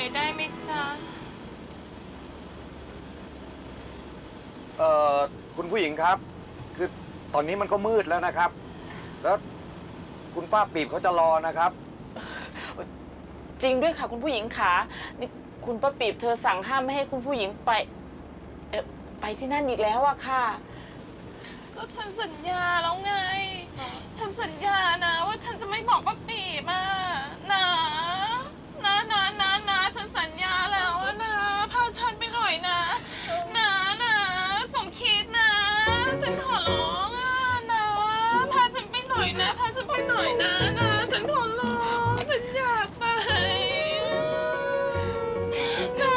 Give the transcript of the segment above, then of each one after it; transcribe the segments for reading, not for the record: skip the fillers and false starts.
ได้ไหมจ๊ะคุณผู้หญิงครับคือตอนนี้มันก็มืดแล้วนะครับแล้วคุณป้าปีบเขาจะรอนะครับจริงด้วยค่ะคุณผู้หญิงขานี่คุณป้าปีบเธอสั่งห้ามไม่ให้คุณผู้หญิงไปที่นั่นอีกแล้วอะค่ะก็ฉันสัญญาแล้วไงฉันสัญญานะว่าฉันจะไม่บอกป้าปีบอะนะฉันสัญญาแล้วนะพาฉันไปหน่อยนะสมคิดนะฉันขอร้องอะนะพาฉันไปหน่อยนะพาฉันไปหน่อยนะฉันขอร้องฉันอยากไปนะ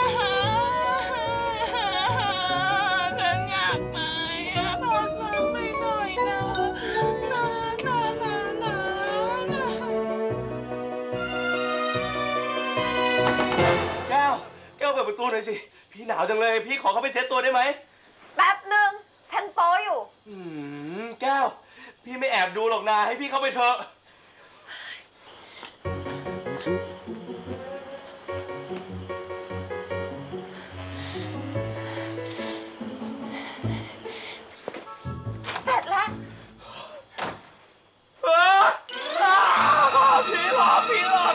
ฉันอยากไปพาฉันไปหน่อยนะแก้วเปิดประตูหน่อยสิพี่หนาวจังเลยพี่ขอเข้าไปเช็ดตัวได้ไหมแป๊บหนึ่งฉันโป๊อยู่แก้วพี่ไม่แอบดูหรอกนะให้พี่เข้าไปเถอะเสร็จแล้วพี่หลอก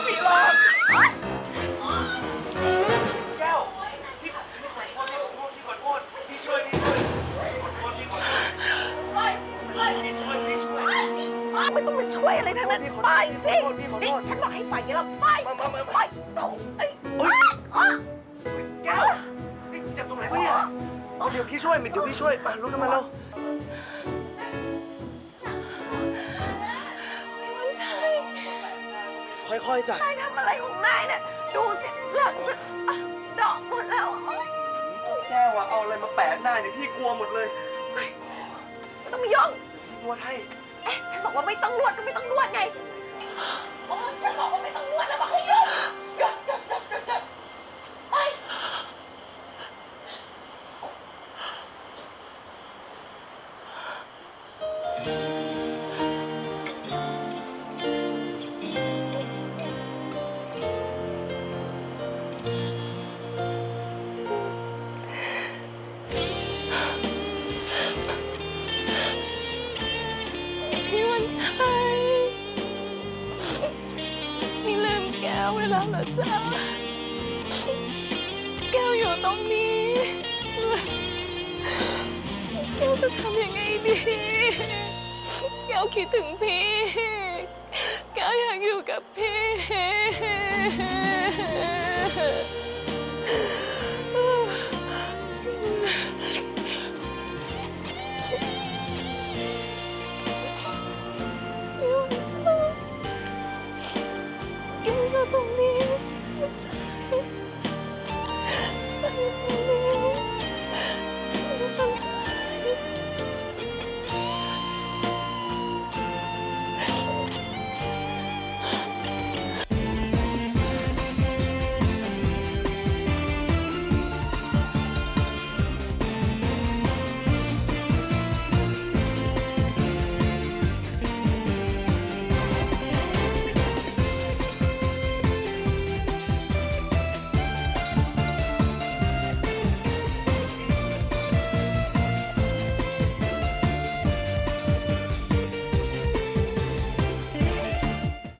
แก้วพี่ขอโทษพี่ช่วยไม่ต้องมาช่วยอะไรทั้งนั้นไปสินี่ฉันบอกให้ไปอย่าเราไปตรงแก้วนี่เจ็บตรงไหนวะเนี่ยเดี๋ยวพี่ช่วยมาลุกขึ้นมาเร็วค่อยๆจ้ะนายทำอะไรของนายเนี่ยดูสิหลังจะดอกหมดแล้วแก้วเอาอะไรมาแปะหน้าเนี่ยพี่กลัวหมดเลยไม่ต้องมายุ่งนวดให้ฉันบอกว่าไม่ต้องนวดก็ไม่ต้องนวดไงฉันบอกว่าไม่ต้องนวดแล้วบอกให้หยุดไปพี่วันชัยพี่ลืมแก้วไปแล้วเหรอจ๊ะแก้วอยู่ตรงนี้แก้วจะทำยังไงดีแก้วคิดถึงพี่แก้วอยากอยู่กับพี่